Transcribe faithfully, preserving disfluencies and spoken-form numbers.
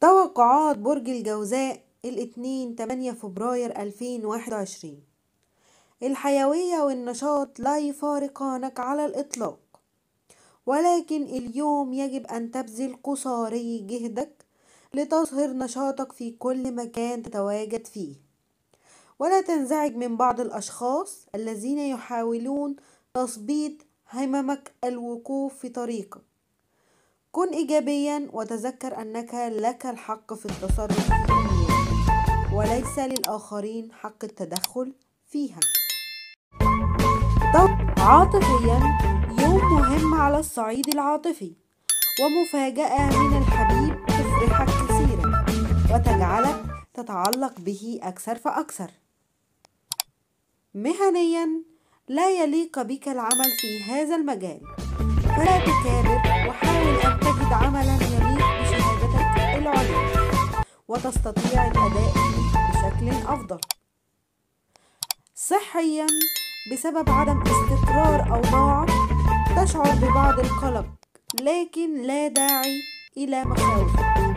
توقعات برج الجوزاء الاثنين ثمانية فبراير ألفين وواحد وعشرين. الحيوية والنشاط لا يفارقانك على الإطلاق، ولكن اليوم يجب أن تبذل قصاري جهدك لتظهر نشاطك في كل مكان تتواجد فيه، ولا تنزعج من بعض الأشخاص الذين يحاولون تثبيط هممك الوقوف في طريقك. كن إيجابيا وتذكر أنك لك الحق في التصرف في أمورك، وليس للآخرين حق التدخل فيها. عاطفيا، يوم مهم على الصعيد العاطفي، ومفاجأة من الحبيب تفرحك كثيرا وتجعلك تتعلق به أكثر فأكثر. مهنيا، لا يليق بك العمل في هذا المجال، فلا تكابر وحاول أن تجد عملا يليق بشهادتك العليا وتستطيع الأداء بشكل أفضل. صحيا، بسبب عدم استقرار أوضاعك تشعر ببعض القلق، لكن لا داعي إلى مخاوفك.